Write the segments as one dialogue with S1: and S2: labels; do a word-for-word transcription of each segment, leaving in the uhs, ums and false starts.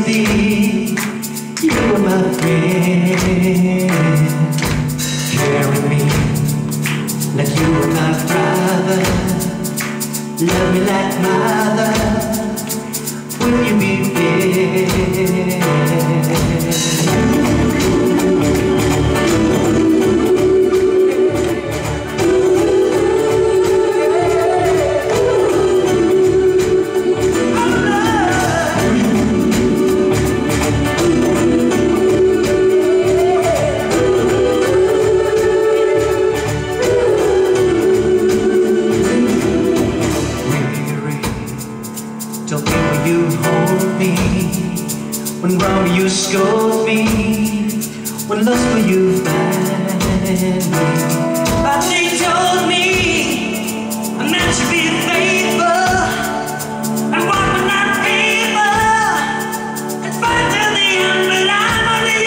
S1: thee, you are my friend. Carry me like you were my brother. Love me like mother. Will you be there? When wrong you scold me, when lost will you find me. But she told me I'm meant to be faithful, and walk with not people, and fight till the end, but I'm only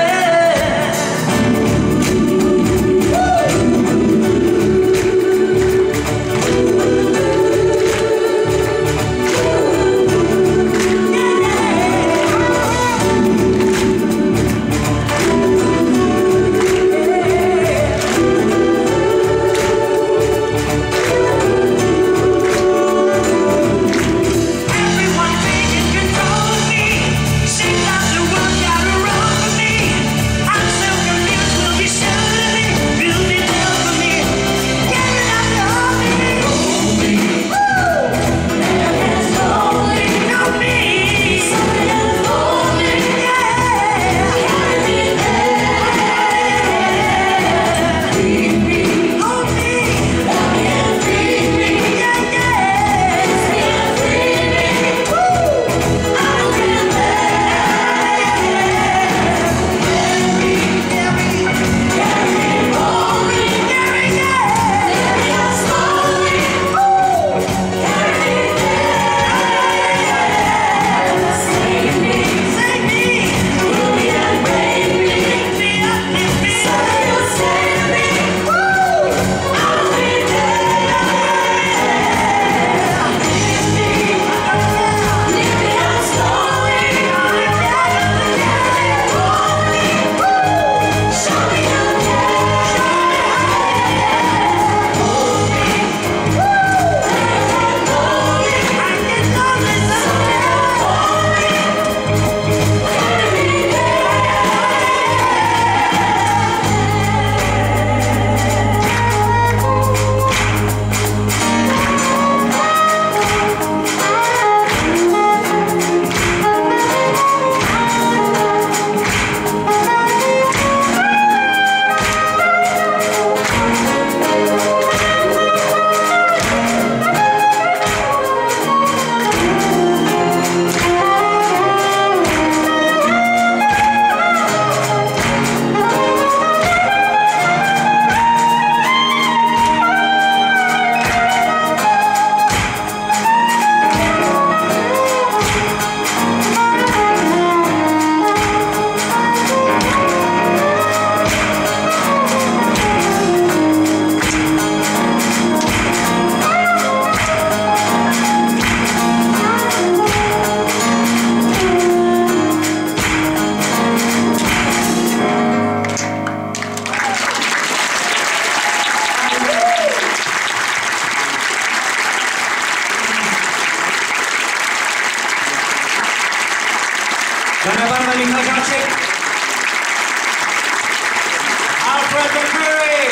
S2: Dámy a pánové, Michal Žáček, Alfred McCreary,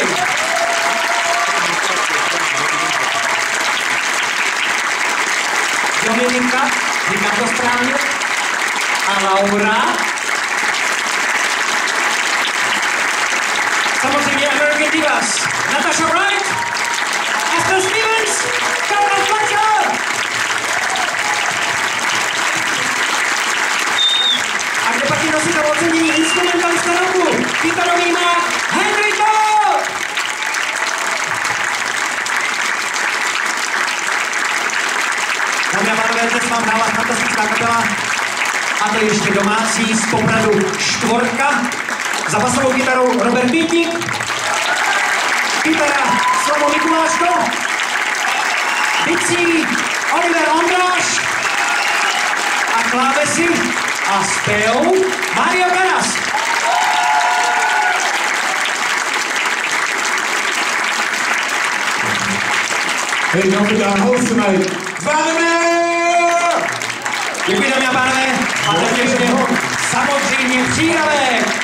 S2: Dominika, říkám to správně, a Laura, samozřejmě American Divas, Natasha Wright, Esther Stevens, Carol Fletcher. A kde pak je nositel ocenění instrumentalista roku, kytarový má Henry Todd! Dámy a pánové, dnes vám dává fantastická kapela, a to ještě domácí z Popradu Štvorka, za basovou kytarou Robert Pítík, kytara Slovo Mikuláško, bicí Oliver Ondráš a klávesy A zpěl Mario Garas.
S3: Hey, don't forget our host tonight, Vladimir!
S2: Děkuji, dámy a pánové. A teď ještě samozřejmě Příravek.